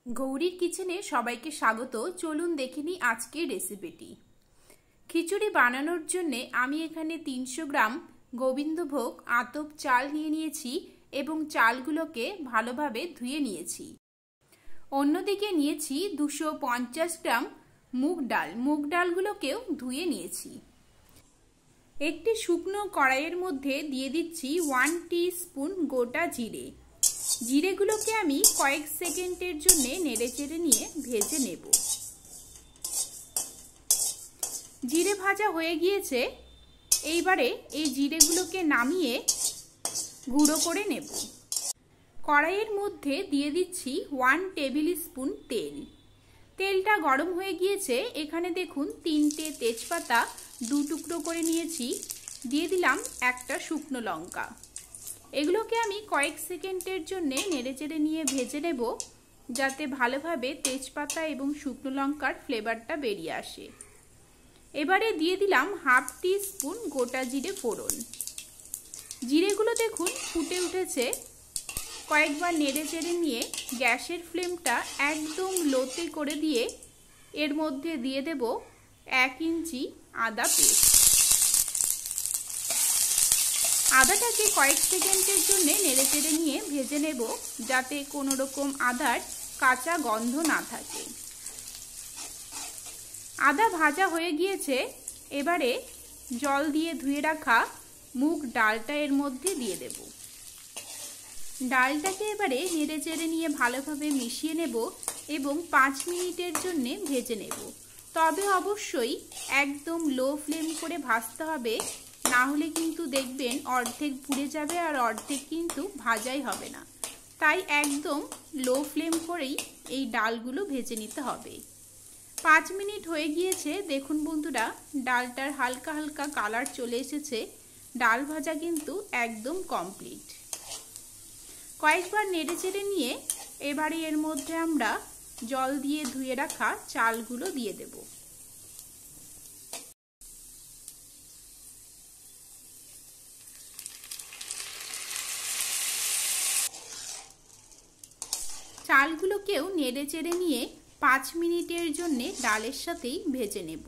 গৌরীর কিচেনে সবাইকে স্বাগত। চলুন দেখে নিই আজকের রেসিপিটি। খিচুড়ি বানানোর জন্য আমি এখানে 300 গ্রাম গোবিন্দভোগ আতপ চাল নিয়েছি এবং চালগুলোকে ভালোভাবে ধুয়ে নিয়েছি। অন্যদিকে নিয়েছি 250 গ্রাম মুগ ডালগুলোকেও ধুয়ে নিয়েছি। একটি শুকনো কড়াইয়ের মধ্যে দিয়ে দিচ্ছি 1 টিস্পুন গোটা জিরে। জিরেগুলোকে আমি কয়েক সেকেন্ডের জন্য নেড়েচেড়ে নিয়ে ভেজে নেব। জিরে ভাজা হয়ে গিয়েছে, এইবারে এই জিরেগুলোকে নামিয়ে গুঁড়ো করে নেব। কড়াইয়ের মধ্যে দিয়ে দিচ্ছি 1 টেবিল স্পুন তেল। তেলটা গরম হয়ে গিয়েছে, এখানে দেখুন 3টে তেজপাতা 2 টুকরো করে নিয়েছি, দিয়ে দিলাম একটা শুকনো লঙ্কা। এগুলোকে আমি কয়েক সেকেন্ডের জন্য নেড়েচেড়ে নিয়ে ভেজে নেব, যাতে ভালোভাবে তেজপাতা এবং শুকনো লঙ্কার ফ্লেভারটা বেরিয়ে আসে। এবারে দিয়ে দিলাম 1/2 টিস্পুন গোটা জিরে ফোড়ন। জিরেগুলো দেখুন ফুটে উঠেছে, কয়েকবার নেড়েচেড়ে নিয়ে গ্যাসের ফ্লেমটা একদম লোতে করে দিয়ে এর মধ্যে দিয়ে দেব 1 ইঞ্চি আদা পেস্ট। আদাটাকে কয়েক সেকেন্ডের জন্য নেড়েচেড়ে নিয়ে ভেজে নেব, যাতে কোনো রকম আদার কাঁচা গন্ধ না থাকে। আদা ভাজা হয়ে গিয়েছে, এবারে জল দিয়ে ধুয়ে রাখা মুগ ডালটা এর মধ্যে দিয়ে দেব। ডালটাকে এবারে নেড়েচেড়ে নিয়ে ভালোভাবে মিশিয়ে নেব এবং 5 মিনিটের জন্য ভেজে নেব। তবে অবশ্যই একদম লো ফ্লেম করে ভাজতে হবে, না হলে কিন্তু দেখবেন অর্ধেক পুড়ে যাবে আর অর্ধেক কিন্তু ভাজাই হবে না। তাই একদম লো ফ্লেম করেই এই ডালগুলো ভেজে নিতে হবে। 5 মিনিট হয়ে গিয়েছে, দেখুন বন্ধুরা, ডালটার হালকা হালকা কালার চলে এসেছে। ডাল ভাজা কিন্তু একদম কমপ্লিট। কয়েকবার নেড়েচেড়ে নিয়ে এবারে এর মধ্যে আমরা জল দিয়ে ধুয়ে রাখা চালগুলো দিয়ে দেব। চালগুলোকেও নেড়েচেড়ে নিয়ে 5 মিনিটের জন্য ডালের সাথেই ভেজে নেব।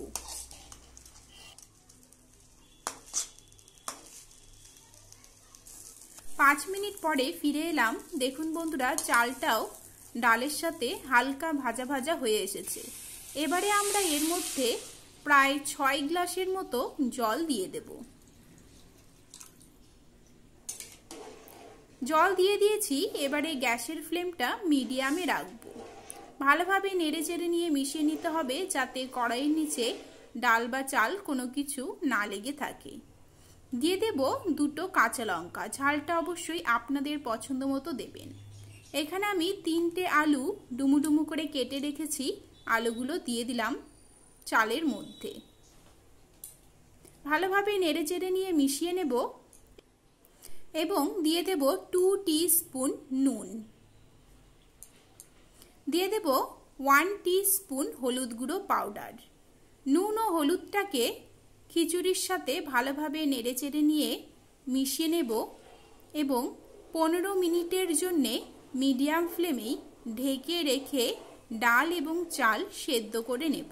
পাঁচ মিনিট পরে ফিরে এলাম। দেখুন বন্ধুরা, চালটাও ডালের সাথে হালকা ভাজা ভাজা হয়ে এসেছে। এবারে আমরা এর মধ্যে প্রায় 6 গ্লাসের মতো জল দিয়ে দেব। জল দিয়ে দিয়েছি, এবারে গ্যাসের ফ্লেমটা মিডিয়ামে রাখবো। ভালোভাবে নেড়েচেড়ে নিয়ে মিশিয়ে নিতে হবে, যাতে কড়াইয়ের নিচে ডাল বা চাল কোনো কিছু না লেগে থাকে। দিয়ে দেব 2টো কাঁচা লঙ্কা। ঝালটা অবশ্যই আপনাদের পছন্দ মতো দেবেন। এখানে আমি 3টে আলু ডুমু ডুমু করে কেটে রেখেছি, আলুগুলো দিয়ে দিলাম চালের মধ্যে। ভালোভাবে নেড়েচেড়ে নিয়ে মিশিয়ে নেব এবং দিয়ে দেব 2 টিস্পুন নুন। দিয়ে দেব 1 টিস্পুন হলুদ গুঁড়ো পাউডার। নুন ও হলুদটাকে খিচুড়ির সাথে ভালোভাবে নেড়েচেড়ে নিয়ে মিশিয়ে নেব এবং 15 মিনিটের জন্য মিডিয়াম ফ্লেমেই ঢেকে রেখে ডাল এবং চাল সেদ্ধ করে নেব।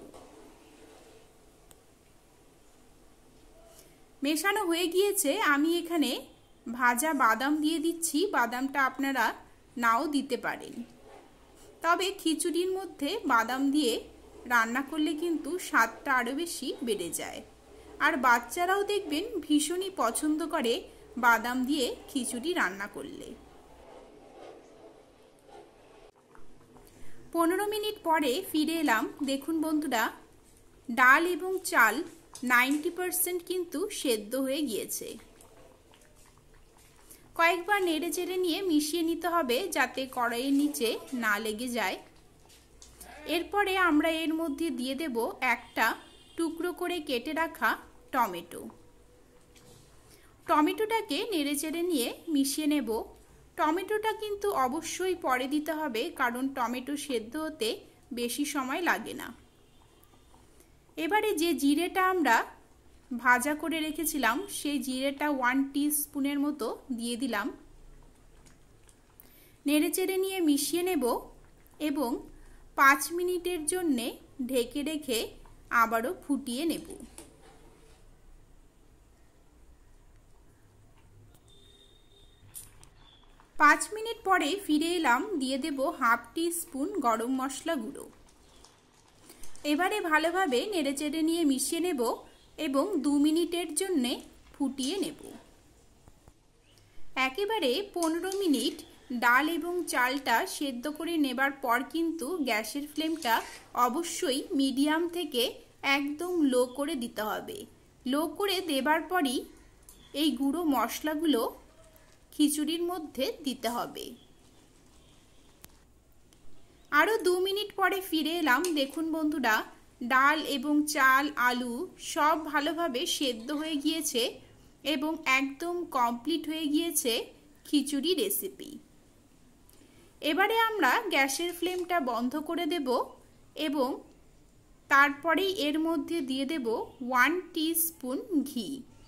মেশানো হয়ে গিয়েছে, আমি এখানে ভাজা বাদাম দিয়ে দিচ্ছি। বাদামটা আপনারা নাও দিতে পারেন, তবে খিচুড়ির মধ্যে বাদাম দিয়ে রান্না করলে কিন্তু স্বাদটা আরও বেশি বেড়ে যায়। আর বাচ্চারাও দেখবেন ভীষণই পছন্দ করে বাদাম দিয়ে খিচুড়ি রান্না করলে। 15 মিনিট পরে ফিরে এলাম। দেখুন বন্ধুরা, ডাল এবং চাল 90% কিন্তু সেদ্ধ হয়ে গিয়েছে। কয়েকবার নেড়েচেড়ে নিয়ে মিশিয়ে নিতে হবে, যাতে কড়াইয়ের নিচে না লেগে যায়। এরপরে আমরা এর মধ্যে দিয়ে দেব একটা টুকরো করে কেটে রাখা টমেটো। টমেটোটাকে নেড়েচেড়ে নিয়ে মিশিয়ে নেব। টমেটোটা কিন্তু অবশ্যই পরে দিতে হবে, কারণ টমেটো সেদ্ধ হতে বেশি সময় লাগে না। এবারে যে জিরেটা আমরা ভাজা করে রেখেছিলাম, সেই জিরেটা 1 টিস্পুনের মতো দিয়ে দিলাম। নেড়েচেড়ে নিয়ে মিশিয়ে নেব এবং 5 মিনিটের জন্য ঢেকে রেখে আবারও ফুটিয়ে নেব। 5 মিনিট পরে ফিরে এলাম, দিয়ে দেব হাফ টি স্পুন গরম মশলা গুঁড়ো। এবারে ভালোভাবে নেড়েচেড়ে নিয়ে মিশিয়ে নেব এবং 2 মিনিটের জন্য ফুটিয়ে নেব। একেবারে 15 মিনিট ডাল এবং চালটা সেদ্ধ করে নেবার পর কিন্তু গ্যাসের ফ্লেমটা অবশ্যই মিডিয়াম থেকে একদম লো করে দিতে হবে। লো করে দেবার পরই এই গুঁড়ো মশলাগুলো খিচুড়ির মধ্যে দিতে হবে। আরও 2 মিনিট পরে ফিরে এলাম। দেখুন বন্ধুরা, ডাল এবং চাল আলু সব ভালোভাবে সেদ্ধ হয়ে গিয়েছে এবং একদম কমপ্লিট হয়ে গিয়েছে খিচুড়ি রেসিপি। এবারে আমরা গ্যাসের ফ্লেমটা বন্ধ করে দেব এবং তারপরেই এর মধ্যে দিয়ে দেব 1 টিস্পুন ঘি।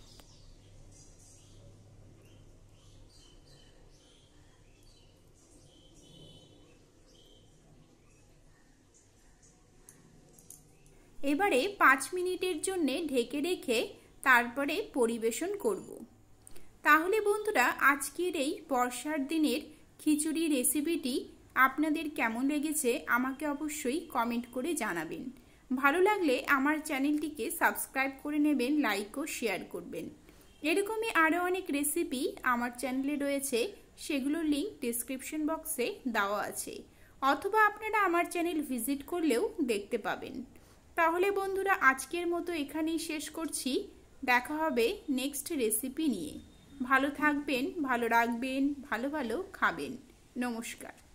এবারে 5 মিনিটের জন্য ঢেকে রেখে তারপরে পরিবেশন করব। তাহলে বন্ধুরা, আজকের এই বর্ষার দিনের খিচুড়ি রেসিপিটি আপনাদের কেমন লেগেছে আমাকে অবশ্যই কমেন্ট করে জানাবেন। ভালো লাগলে আমার চ্যানেলটিকে সাবস্ক্রাইব করে নেবেন, লাইক ও শেয়ার করবেন। এরকমই আরও অনেক রেসিপি আমার চ্যানেলে রয়েছে, সেগুলোর লিঙ্ক ডেসক্রিপশন বক্সে দেওয়া আছে, অথবা আপনারা আমার চ্যানেল ভিজিট করলেও দেখতে পাবেন। তাহলে বন্ধুরা, আজকের মতো এখানেই শেষ করছি। দেখা হবে নেক্সট রেসিপি নিয়ে। ভালো থাকবেন, ভালো রাখবেন, ভালো ভালো খাবেন। নমস্কার।